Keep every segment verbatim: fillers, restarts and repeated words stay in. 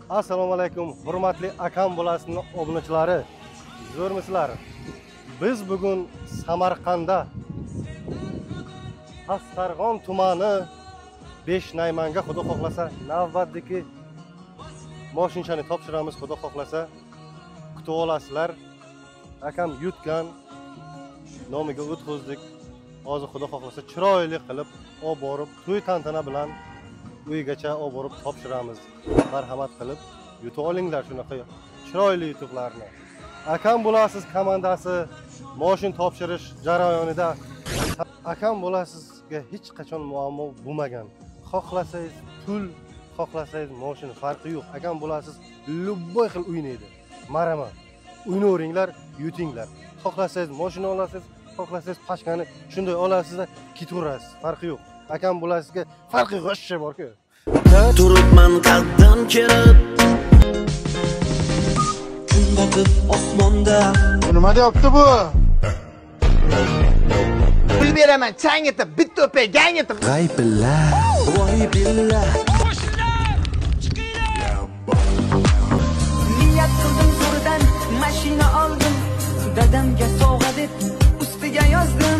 Assalomu alaykum, hurmatli akam bo'lasini obunachilari. Zo'rmisizlar? Biz bugun Samarqandda Pastarg'on tumani besh Naymanga xudo xohlasa navbatdagi mashinani topshiramiz, xudo xohlasa. Kutib olasizlar. Akam yutgan nomiga o'tkazdik. Hozir xudo xohlasa chiroyli qilib olib borib, to'y tantana bilan uygacha olib borib topshiramiz. Marhamat qilib yutib olinglar shunaqa chiroyli yutuqlarni. Akam bo'lasiz komandasi mashin topshirish jarayonida akam bo'lasizga hech qachon muammo bo'lmagan. Xohlasangiz pul, xohlasangiz mashin farqi yo'q. Akam bo'lasiz любой xil o'ynaydi. Marama. O'ynaveringlar, yutinglar. Xohlasangiz mashina olasiz, xohlasangiz pashkani shunday olasiz, ketaverasiz. Farqi yo'q. Akam bo'lasizga farqi g'ashcha bor-ku. Turibman qadam kerib, kun botib osmonda. Nima deyapti bu? Pul beraman, chang etib, bitta o'pay, gang etib. G'aybillah, voy billah. Qo'shnilar, chiqinglar. Niyat qildim zo'rdan, mashina oldim. Dadamga sovg'a deb ustiga yozdim.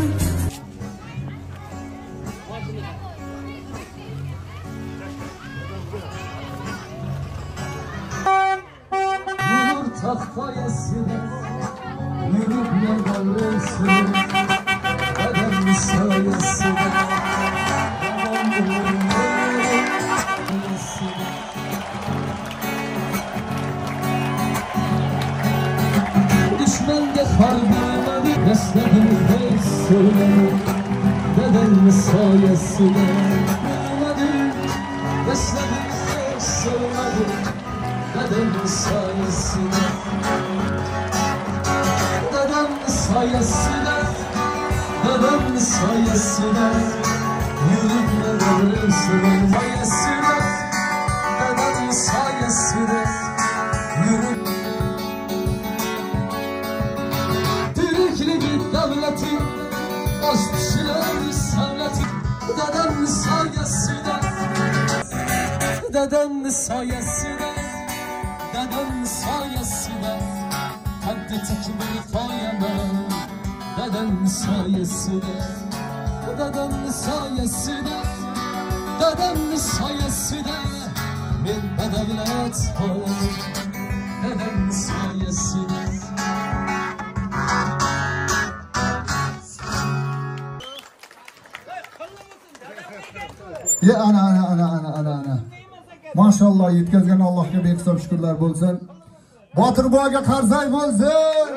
Tahtayasına yürüp yanarlısına Adem sayesine Yaman bulunmasına Düşmende kalbime besledim her söylemi Dedem sayesine Bulmadım besledim her söylemi Dedem sayesine Dedem sayesine Dedem sayesine Yürütme verirsin sayesine Dedem sayesine Yürüt Türk'lü devleti Boş kişiler sanatı Dedem sayesine Dedem sayesine Dedem sayesinde Kaddi tekmil koyamam Dedem sayesinde Dedem sayesinde Dedem sayesinde Bir bedavlet koyamam Dedem sayesinde Ya ana ana ana ana ana ana Maşallah yetkazgan Allohga behisob shukrlar bo'lsin. Botir boyga qarzay bo'lsin.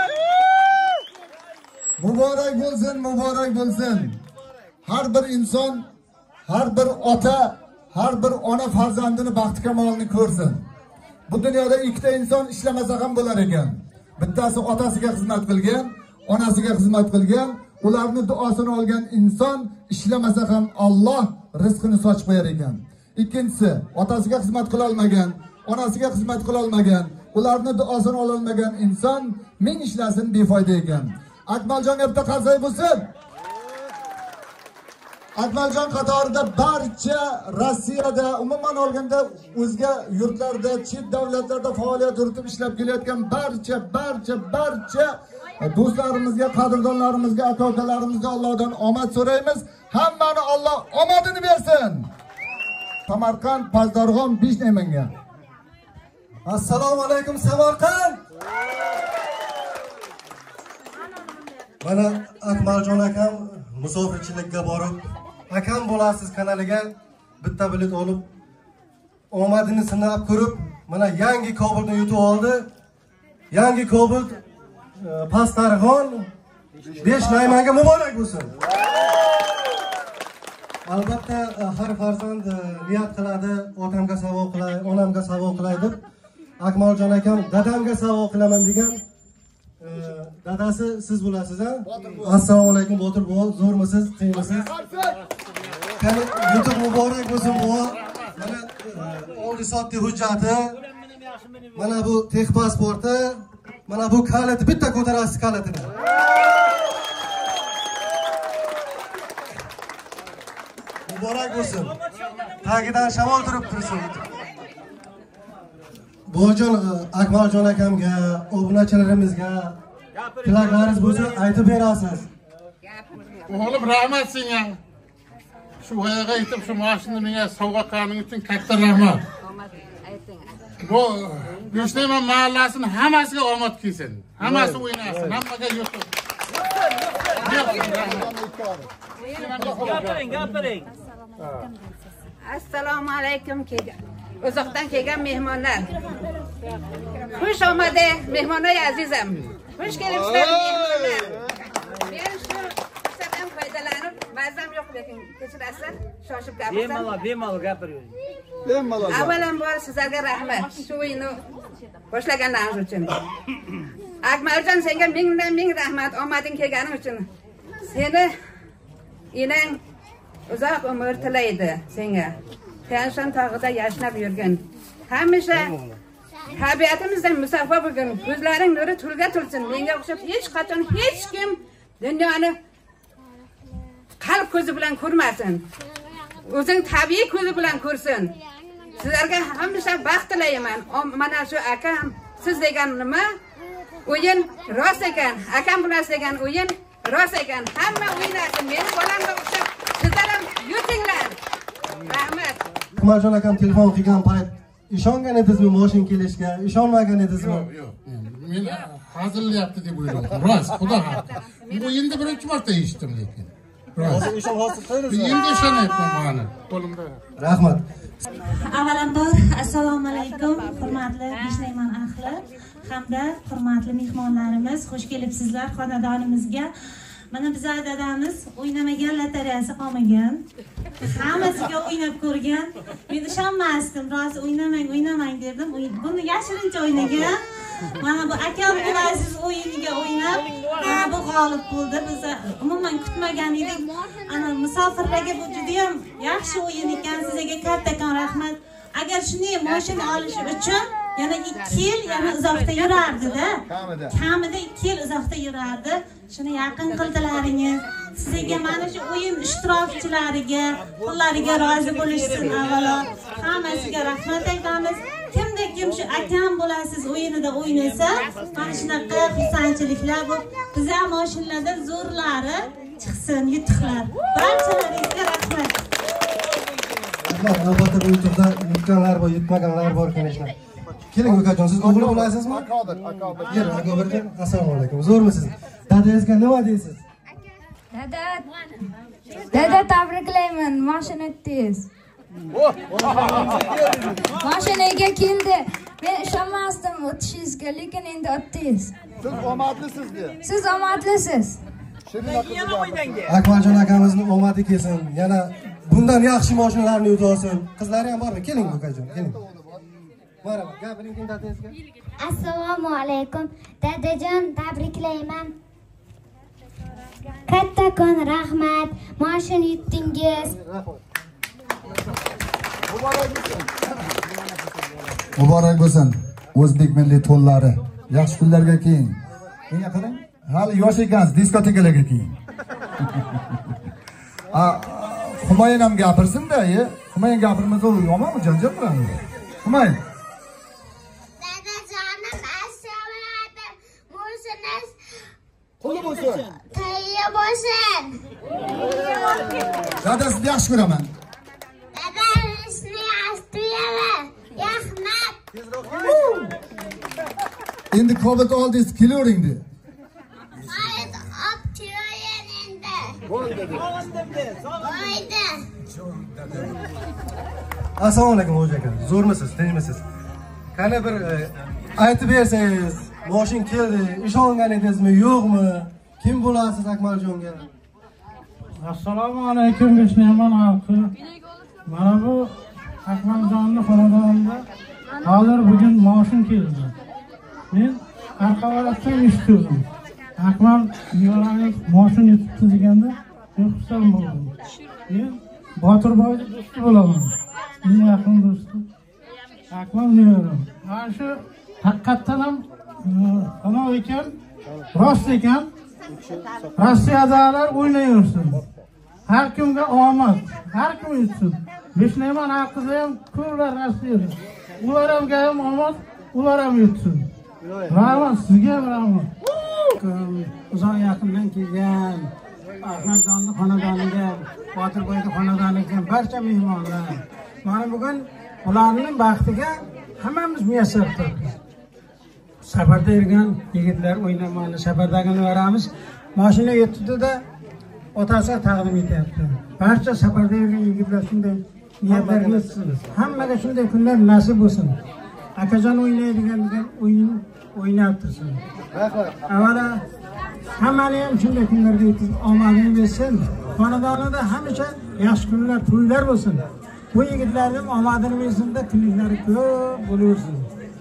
Muborak bo'lsin, muborak bo'lsin. Har bir inson, har bir ota, har bir ona farzandini baxti kamolini ko'rsin. Bu dunyoda ikkita inson ishlamasa ham bo'lar ekan. Bittasi otasiga xizmat qilgan, onasiga xizmat qilgan, ularni duosini olgan inson ishlamasa ham Alloh rizqini sochib qo'yar ekan. Ikkinchisi, otasiga xizmat qila olmagan, onasiga xizmat qila olmagan, ularni duosini ola olmagan inson ming ishlasin befoyda ekan. Akmaljonga bitta qarzay bo'lsin. Akmaljon qatorida barcha Rossiyada, umuman olganda o'zga yurtlarda, chet davlatlarda faoliyat yuritib ishlab kelayotgan barcha, barcha, barcha do'stlarimizga, qadrdonlarimizga, aka-ukalarimizga Allohdan omad so'raymiz. Hammani Alloh omadini bersin. Samarqand Pastarg'on besh Naymanga. Assalomu alaykum Samarqand. Mana Akmaljon akam musofirchilikka borib, akam bo'lasiz kanaliga bitta bilet olib, omadini sinab ko'rib, mana yangi Cobalt yutib oldi. Yangi Cobalt Pastarg'on besh Naymanga muborak bo'lsin. Albatta har farzand niyat qiladi, otamga savo qilay, onamga savo qilay deb. Akmaljon akam dadamga savo qilaman degan. Dadasi siz bo'lasiz, ha? Assalomu alaykum Botir bobo, zo'rmisiz, qiyinmisiz? Qani yutuq muborak bo'lsin bobo. Mana oldi sotdi hujjati. Mana bu tex pasporti, mana bu kaliti, bitta ko'tarasiz kalitini. Muborak bo'lsin. Tagidan shamol turib tursin. Buvajon, Akmaljon akamga, obunachalarimizga tilaklaringiz bo'lsa aytib berasiz. Oğlum rahmat senga. Shu voyaga yetib shu mashinani menga sovg'a qilganing uchun katta rahmat. Bu Beshnayman mahallasining hammasiga omad kelsin. Hammasi o'ynasin, hammaga yo'q. Gapiring, gapiring. Assalomu alaykum kelgan. Uzoqdan kelgan mehmonlar. Xush omadi mehmonlar azizim. Xush kelibsizlar mehmonlar. Men shu fırsatdan foydalanib, mazam yo'q lekin kechirasiz, shoshib gapirsam. Bemalol, bemalol gapiring. Bemalol. Avvalambor sizlarga rahmat. Shu o'yinni boshlaganlaringiz uchun. Akmaljon, senga mingdan ming rahmat omading kelganing uchun. Seni enang uzoq umr tilaydi senga. Tanshan tog'ida yashnab yurgin. Hamisha tabiatimizdan musaffo bo'lgin. Ko'zlaring nuri tulga tulsin. Menga o'xshab hech qachon hech kim dunyoni qalb ko'zi bilan ko'rmasin. O'zing tabiiy ko'zi bilan ko'rsin. Sizlarga hamisha baxt tilayman. Mana shu akam siz degan nima? O'yin rost ekan. Akam bilan degan o'yin rost ekan. Hamma o'ynaydi. Meni bolamga o'xshab sizlar ham yutinglar. Rahmat. Akmaljon akam telefon qilgan payt ishongan edingizmi mashin kelishiga? Ishonmagan edingizmi? Yo'q, yo'q. Men hazırlayapti deb o'yladim. Rost, xudo haqqi. Bu endi birinchi marta eshitdim lekin. Rost. Ishon hosil qilamiz. Endi ishonyapman buni. Qo'limda. Rahmat. Avvalambor assalomu alaykum hurmatli Beshnayman ahli hamda hurmatli mehmonlarimiz, xush kelibsizlar xonadonimizga. Mana bizlar dadamiz o'ynamagan lotereyasi qolmagan. Hammasiga o'ynab ko'rgan. Men ishonmasdim, rost o'ynamang, o'ynamang derdim. Buni yashirincha o'ynagan. Mana bu akam bo'lasiz o'yiniga o'ynab, mana bu g'olib bo'ldi. Biz umuman kutmagan edik. Ana musofirlarga bu juda ham yaxshi o'yin ekan. Sizga kattakon rahmat. Agar shunday mashina olish uchun yana ikki yil yana uzoqda yurardi-da. Kamida. Kamida ikki yil uzoqda yurardi. Shuni yaqin qildilaringiz. Sizga mana shu o'yin ishtirokchilariga, pullariga rozi bo'lishsin avvalo. Hammasiga rahmat aytamiz. Kimda kim shu akam bo'lasiz o'yinida o'ynasa, mana shunaqa xursandchiliklar bu biz ham mashinalarda zo'rlari chiqsin, yutuqlar. Barchalaringizga rahmat. Albatta bu yutuqda yutganlar bor, yutmaganlar bor конечно. Keling ukajon, siz o'g'li bo'lasizmi? Akodir, akodir. Yer, akodirjon, assalomu alaykum. Zo'rmisiz? Dadangizga nima deysiz? Dada, dada tabriklayman, mashina o'tdingiz. Mashinaga keldi. Men ishonmasdim o'tishingizga, lekin endi o'tdingiz. Siz omadlisiz de. Siz omadlisiz. Yana o'ynang. Akmaljon akamizning omadi kelsin. Yana bundan yaxshi mashinalarni yutolsin. Qizlari ham bormi? Keling ukajon, keling. Marhaba, gapiring kim dadangizga? Assalomu alaykum. Dadajon, tabriklayman. Kattakon rahmat. Mashina yutdingiz. Muborak bo'lsin. O'zbek milliy to'llari. Yaxshi kunlarga keyin. Menga qarang. Hali yosh ekansiz, diskotekalarga keyin. A, Humayin ham gapirsin-da, ye. Humayin gapirmasa yomonmi, janjal qilamiz. Humayin. Dadajonim, assalomu alaykum. Mo'siniz Qo'li bo'lsin. tayyor bo'lsin. Dadasini yaxshi ko'raman. Dadamni yaxshi ko'raman. Rahmat. Endi Covid oldingiz kelavering-di. Hayt, olib kelayin endi. Bo'ldi. Bo'ldi. Assalomu alaykum xo'ja aka. Zo'rmisiz, tinchmisiz? Qani bir aytib bersangiz, mashin keldi, ishongan edingizmi, yo'qmi? Kim bo'lasiz Akmaljonga? Assalomu alaykum Beshnayman xalqi. Mana bu Akmaljonning xonadonida hozir bugun mashin keldi. Men arqavarasdan eshitdim. Akmal yo'langiz mashin yutibdi deganda, men xursand bo'ldim. Men Botirboyning do'sti bo'laman. Eng yaqin do'sti. Akmal Nevaram. Mana shu haqiqatdan ham xonov ekan, rost ekan. Rossiyadagilar o'ynayversin. Har kimga omad, har kim yutsin. Beshnayman haqida ham ko'plar Rossiyada. Ular ham ham omad, ular ham yutsin. Rahmat, sizga ham rahmat. Uzoq yaqindan kelgan Ahmadjonning xonadoniga, Botirboyning xonadoniga barcha mehmonlar. Mana bugun ularning baxtiga hammamiz muyassar turibmiz. Safarda yurgan yigitlar o'ynamani safardagini beramiz. Mashina yetdi-da otasiga taqdim etyapti. Barcha safarda yurgan yigitlar shunday niyatlarga yetsin. Hammaga shunday kunlar nasib bo'lsin. Akajon o'ynaydigan o'yin o'ynab tursin. Avvalo hammani ham shunday kunlarga yetib omadini bersin. Xonadonida hamisha yaxshi kunlar, to'ylar bo'lsin. Bu yigitlarning omadini bersin-da, kunliklari ko'p bo'laversin.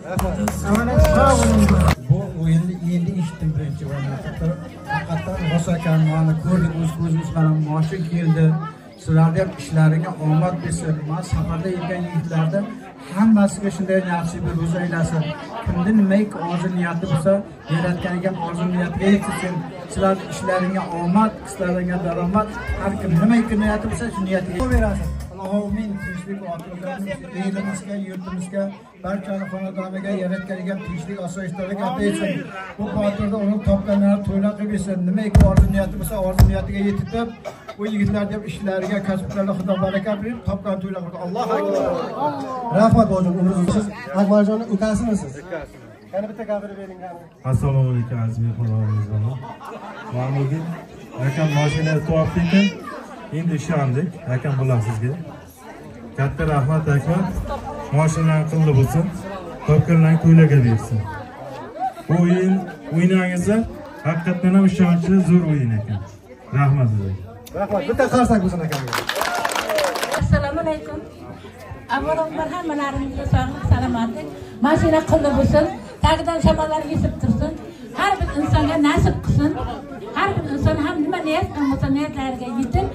Bu o'yinni endi eshitdim birinchi marta. Haqiqatan Rosakanni ko'rdik, o'z ko'zimiz bilan mashina keldi. Sizlarga ham ishlaringga omad bersin. Men safarda yurgan yigitlarda hammasiga shunday nasib ro'za aylasin. Kimda nimaiki orzu niyati bo'lsa, yaratganiga ham orzu niyatiga yetsin. Sizlarning ishlaringga omad, sizlarga daromad, har kim nimaiki niyati bo'lsa, shu niyatiga berasin. Amin. Tinchlik otilarimiz, elimizga, yurtimizga, barchani xonadoniga yaratganiga tinchlik, osoyishtalik ato etsin. Bu botirda uni topganlar to'ylar qilib bersin. Nimaiki orzu niyati bo'lsa, orzu niyatiga yetib, bu yigitlarga ishlariga, kasblariga Xudo baraka berib, topgan to'ylar qildi. Allohu akbar. Rahmat hojim, umringiz Akbarjonning ukasimisiz? Yana bitta gapirib bering. Assalomu alaykum aziz mehmonlarimizlar. Mana bugun akam mashina topdi ekan. Endi ishondik, akam bular sizga. Katta rahmat aka. Mashinani qildi bo'lsin, topganlarni to'ylarga bersin. Bu o'yin o'ynagizlar, haqiqatan ham ishonchli zo'r o'yin ekan. Rahmat sizlarga. Rahmat, bitta qarsak bo'lsin akamga. Assalomu alaykum. Avvalambor hammalaringizga sog'lik, salomatlik, mashina qildi bo'lsin, tagidan shamollar yesib tursin. Har bir insonga nasib qilsin. Har bir inson ham nima niyat qilsa niyatlariga yetib,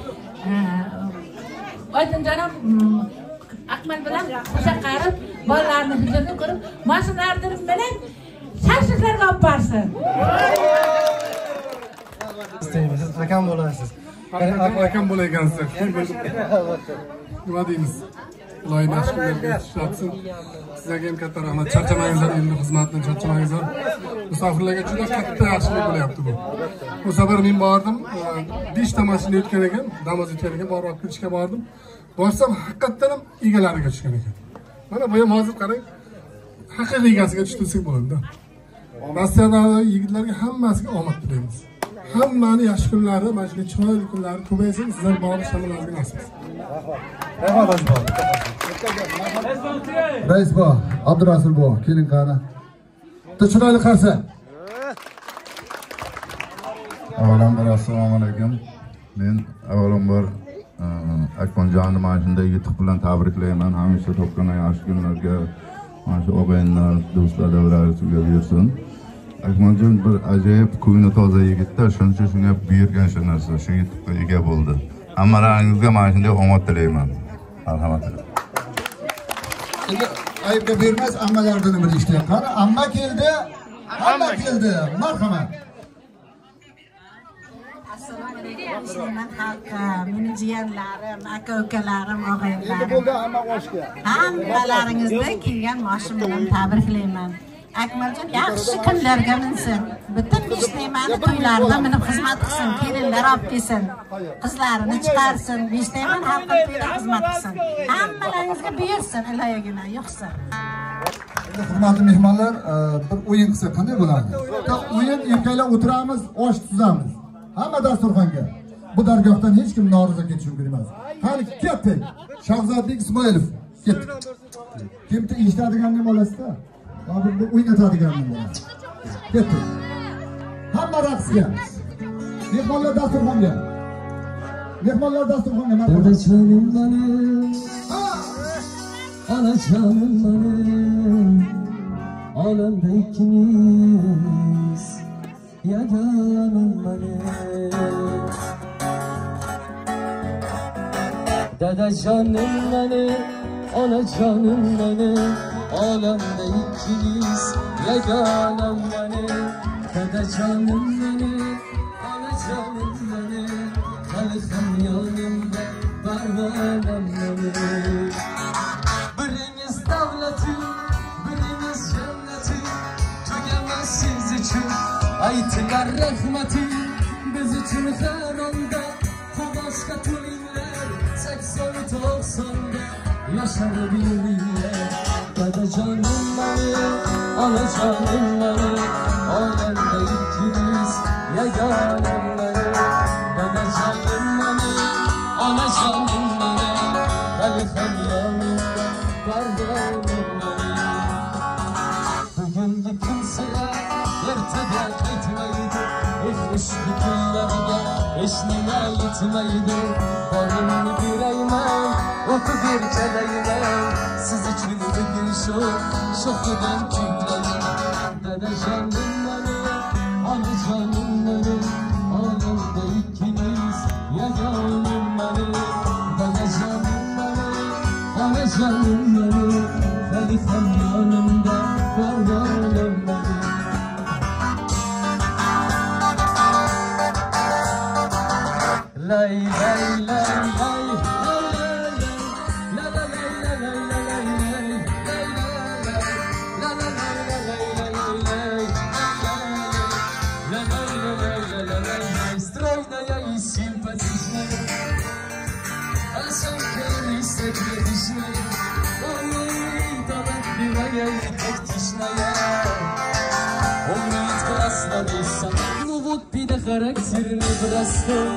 Oydinjonim Akmal bilan o'sha qarib, bolalarni huzurida ko'rib, mashinalarni bilan shashliklarga olib borsin. Siz akam bo'lasiz. Akam bo'laykansiz. Nima deymiz? Xudoy mashg'ullarga ishlatsin. Sizlarga ham katta rahmat. Charchamangizlar, endi xizmatdan charchamangizlar. Musofirlarga juda katta yaxshilik bo'lyapti bu. Bu safar men bordim, besh ta mashina o'tgan ekan, namoz o'tgan ekan, borib olib kelishga bordim. Borsam haqiqatan ham egalariga tushgan ekan. Mana bu ham hozir qarang, haqiqiy egasiga tushtirsak bo'ladi-da. Rossiyadagi yigitlarga hammasiga omad tilaymiz. Hammani yaxshi kunlari, mana shunday chiroyli kunlari ko'paysin, sizlar borish hammalaringizga nasib etsin. Rahmat hojim. Rais bo, Abdurasul bo, keling qara. Chiroyli qarsa. Avvalambor assalomu alaykum. Men avvalambor Akmaljonning mashinada yutuq bilan tabriklayman. Hamisha topgan yaxshi kunlarga, mana shu og'aynilar, do'stlar davrasiga bersin. Akmaljon bir ajoyib ko'ngli toza yigitda, shuncha shunga buyurgan shu narsa, shu yutuqqa ega bo'ldi. Hammalaringizga mana shunday omad tilayman. Marhamat. Aybga bermas, ammalardan bir ishlayap. Qani, amma keldi, hamma keldi. Marhamat. Assalomu alaykum. Men xalqqa, meni jiyanlarim, aka-ukalarim, og'aynilarim. Bo'ldi hamma qo'shga. Hammalaringizni kelgan mashina bilan tabriklayman. Akmaljon yaxshi kunlarga minsin. Butun Beshnaymani to'ylarida minib xizmat qilsin, kelinlar olib kelsin, qizlarini chiqarsin, Beshnayman xalqqa to'yda xizmat qilsin. Hammalaringizga buyursin, iloyigina yo'qsa. Hurmatli mehmonlar, bir o'yin qilsa qanday bo'ladi? O'yin erkaklar o'tiramiz, osh tuzamiz. Hamma dasturxonga. Bu dargohdan hech kim norozi ketishi mumkin emas. Qani ketdik. Shahzodbek Ismoilov ketdi. Kimni eshitadiganning bolasida? Hozir bu o'ynatadiganning bolasi. Ketdi. Hamma raqsga. Mehmonlar dasturxonga. Mehmonlar dasturxonga. Dadajonim benim, anajonim benim, olamda ikkimiz, yaganim benim. Dadajonim benim, anajonim benim, olamda ikkimiz, yaganim benim. Dadajonim benim, anajonim benim, Kalkam yolumda barvanam benim. Birimiz davletim, birimiz cennet. aytilar rahmati biz uchun har onda boshqa to'yinglar sakson to'qsonda yasharib yuringlar dadajonim mani onajonim mani olamda ikkimiz yagonam mani dadajonim mani onajonim mani hali ham yonimda bardonim mani bugungi kun sira ertaga qaytmaydi eslashli kunlarga hech nima yetmaydi borimni berayman o'qib erkalayman siz uchun bugun shu sho'xidan kuylayman dadajonim mani onajonim mani olamda ikkimiz yagonim mani dadajonim mani onajonim mani hali ham yonimda bardonim mani lay lay lay lay стройная и симпатичная, осанка симпатичная, умная, талантливая и тактичная, умеет классно рисовать, ну вот педохарактерный простой,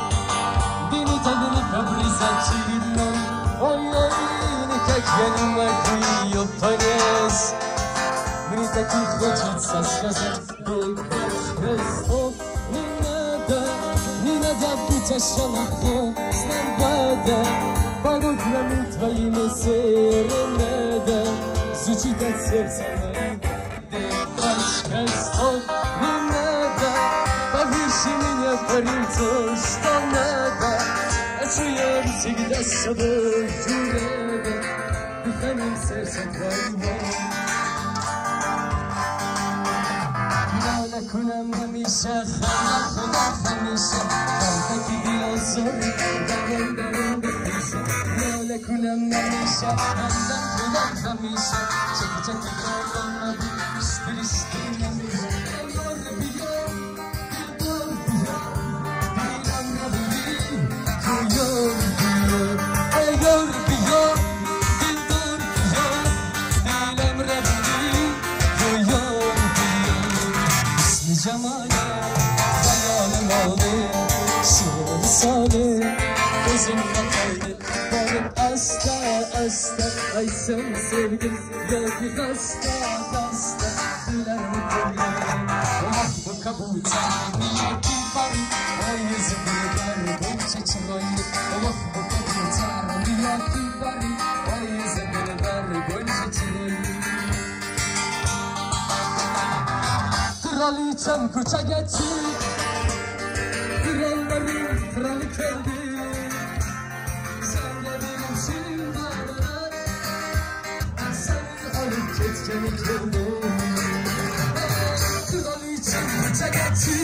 дымит обрезать очередной, ой-ой, как я не могу ее понять, мне так и хочется сказать, ой, Христос. Не надо быть ошеломлен, знай вода, порой громит твоими серенада, звучит от сердца девочка, стоп, не надо, повыше меня париться, что надо, а я всегда с собой рада, дыханием сердца твоего. کنم همیشه خواهم خودم همیشه خواهم که بیان زوری درم درم بپیشه ناله کنم همیشه خواهم خودم همیشه چک چک کردم نبی اشتر اشتر نمیشه ایار بیار بیار بیار بیرم نبوی تویار بیار ایار بیار بیار بیار بیلم ربوی تویار Cemale hayalim oldu Şirin sani gözümde kaldı Varıp asta asta Ay sen sevdim Yok hasta hasta Dilerim kollarım Oh bu kabuğutan Niyetim var Ay yüzümü ver Bunca çiroyu Oh bu kabuğutan Niyetim var Ay yüzümü ver Bunca çiroyu Kraliçem kuşa geçti Kralların kralı geldi Sen de benim şimdilere Sen alıp geçkeni geldi Kraliçem kuşa geçti